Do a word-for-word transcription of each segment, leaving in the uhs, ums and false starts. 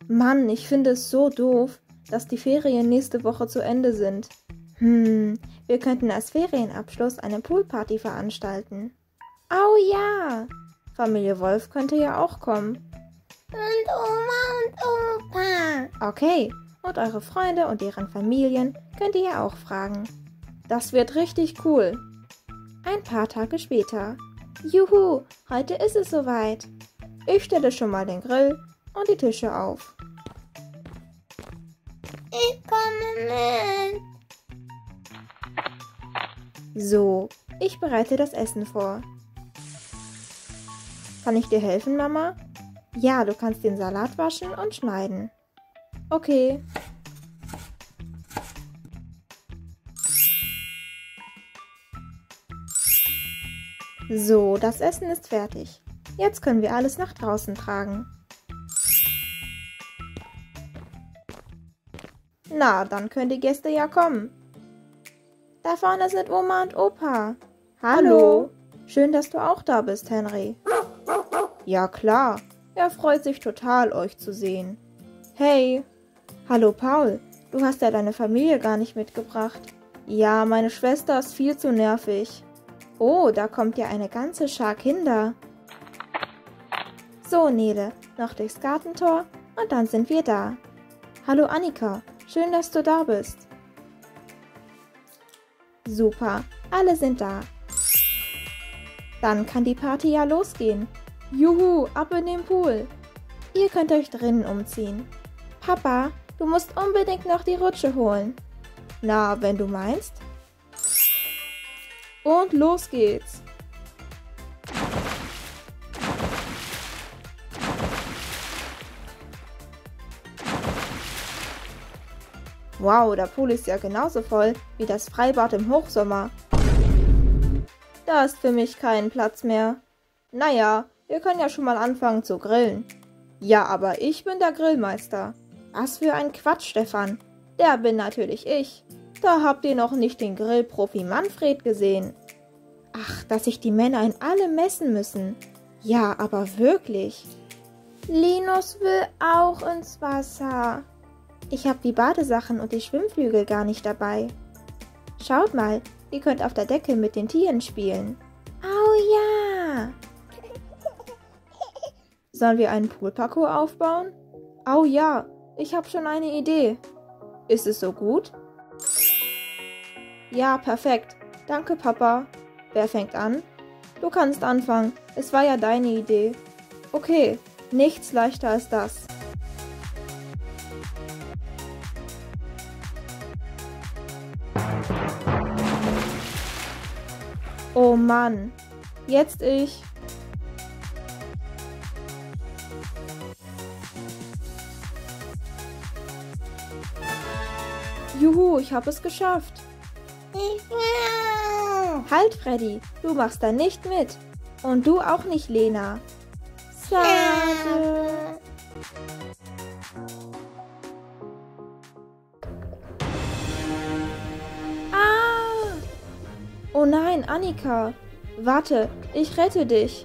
Mann, ich finde es so doof, dass die Ferien nächste Woche zu Ende sind. Hm, wir könnten als Ferienabschluss eine Poolparty veranstalten. Oh ja! Familie Wolf könnte ja auch kommen. Und Oma und Opa. Okay, und eure Freunde und deren Familien könnt ihr ja auch fragen. Das wird richtig cool. Ein paar Tage später. Juhu, heute ist es soweit. Ich stelle schon mal den Grill und die Tische auf. Ich komme mit. So, ich bereite das Essen vor. Kann ich dir helfen, Mama? Ja, du kannst den Salat waschen und schneiden. Okay. So, das Essen ist fertig. Jetzt können wir alles nach draußen tragen. Na, dann können die Gäste ja kommen. Da vorne sind Oma und Opa. Hallo. Schön, dass du auch da bist, Henry. Ja, klar. Er freut sich total, euch zu sehen. Hey. Hallo, Paul. Du hast ja deine Familie gar nicht mitgebracht. Ja, meine Schwester ist viel zu nervig. Oh, da kommt ja eine ganze Schar Kinder. So, Nele, noch durchs Gartentor und dann sind wir da. Hallo, Annika. Schön, dass du da bist. Super, alle sind da. Dann kann die Party ja losgehen. Juhu, ab in den Pool. Ihr könnt euch drinnen umziehen. Papa, du musst unbedingt noch die Rutsche holen. Na, wenn du meinst. Und los geht's. Wow, der Pool ist ja genauso voll wie das Freibad im Hochsommer. Da ist für mich kein Platz mehr. Naja, wir können ja schon mal anfangen zu grillen. Ja, aber ich bin der Grillmeister. Was für ein Quatsch, Stefan. Der bin natürlich ich. Da habt ihr noch nicht den Grillprofi Manfred gesehen. Ach, dass sich die Männer in allem messen müssen. Ja, aber wirklich. Linus will auch ins Wasser. Ich habe die Badesachen und die Schwimmflügel gar nicht dabei. Schaut mal, ihr könnt auf der Decke mit den Tieren spielen. Oh ja! Sollen wir einen Poolparcours aufbauen? Oh ja, ich habe schon eine Idee. Ist es so gut? Ja, perfekt. Danke, Papa. Wer fängt an? Du kannst anfangen. Es war ja deine Idee. Okay, nichts leichter als das. Oh Mann, jetzt ich. Juhu, ich habe es geschafft. Ich will. Halt, Freddy, du machst da nicht mit. Und du auch nicht, Lena. Schade. Ah! Oh nein, Annika. Warte, ich rette dich.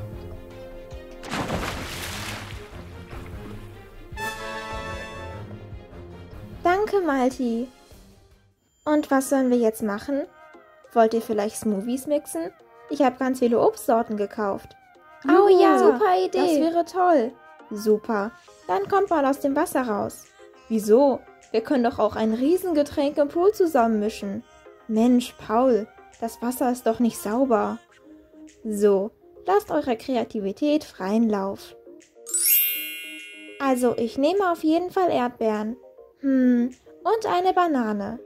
Danke, Malti. Und was sollen wir jetzt machen? Wollt ihr vielleicht Smoothies mixen? Ich habe ganz viele Obstsorten gekauft. Oh ja, super Idee. Das wäre toll. Super. Dann kommt mal aus dem Wasser raus. Wieso? Wir können doch auch ein Riesengetränk im Pool zusammenmischen. Mensch, Paul, das Wasser ist doch nicht sauber. So, lasst eurer Kreativität freien Lauf. Also, ich nehme auf jeden Fall Erdbeeren. Hm, und eine Banane.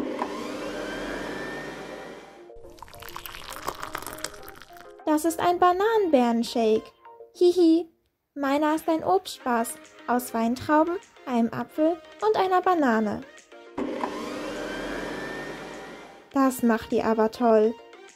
Das ist ein Bananenbeerenshake. Hihi, meiner ist ein Obstspaß aus Weintrauben, einem Apfel und einer Banane. Das macht ihr aber toll.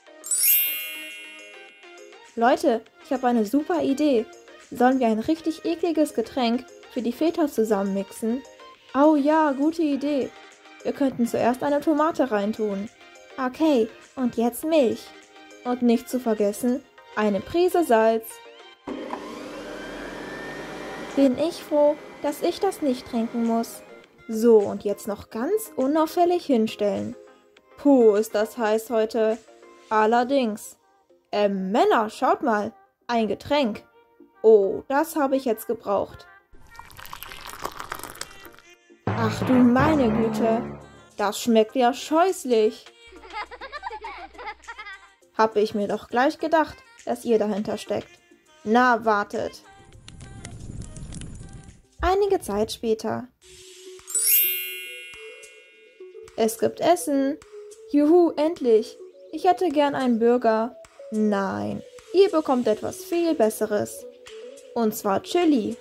Leute, ich habe eine super Idee. Sollen wir ein richtig ekliges Getränk für die Väter zusammenmixen? Oh ja, gute Idee. Wir könnten zuerst eine Tomate reintun. Okay, und jetzt Milch. Und nicht zu vergessen, eine Prise Salz. Bin ich froh, dass ich das nicht trinken muss. So, und jetzt noch ganz unauffällig hinstellen. Puh, ist das heiß heute. Allerdings. Ähm, Männer, schaut mal. Ein Getränk. Oh, das habe ich jetzt gebraucht. Ach du meine Güte. Das schmeckt ja scheußlich. Hab ich mir doch gleich gedacht, dass ihr dahinter steckt. Na, wartet. Einige Zeit später. Es gibt Essen. Juhu, endlich. Ich hätte gern einen Burger. Nein, ihr bekommt etwas viel Besseres. Und zwar Chili.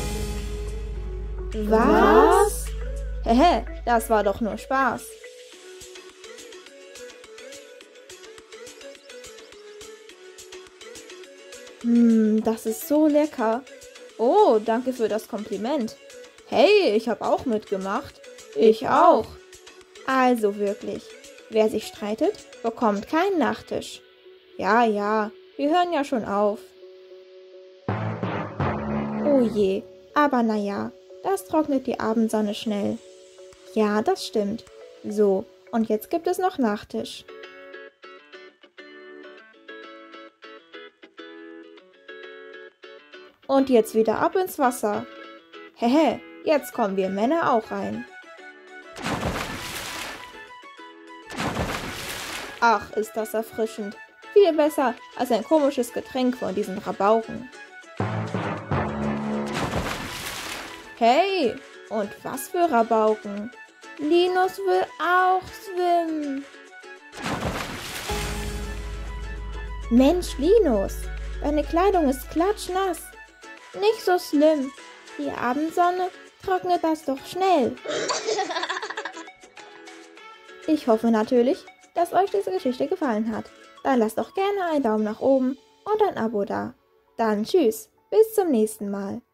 Was? Hehe, das war doch nur Spaß. Hm, das ist so lecker. Oh, danke für das Kompliment. Hey, ich habe auch mitgemacht. Ich auch. Also wirklich, wer sich streitet, bekommt keinen Nachtisch. Ja, ja, wir hören ja schon auf. Oh je, aber naja, das trocknet die Abendsonne schnell. Ja, das stimmt. So, und jetzt gibt es noch Nachtisch. Und jetzt wieder ab ins Wasser. Hehe, jetzt kommen wir Männer auch rein. Ach, ist das erfrischend. Viel besser als ein komisches Getränk von diesen Rabauken. Hey, und was für Rabauken? Linus will auch schwimmen. Mensch, Linus, deine Kleidung ist klatschnass. Nicht so schlimm. Die Abendsonne trocknet das doch schnell. Ich hoffe natürlich, dass euch diese Geschichte gefallen hat. Dann lasst doch gerne einen Daumen nach oben und ein Abo da. Dann tschüss, bis zum nächsten Mal.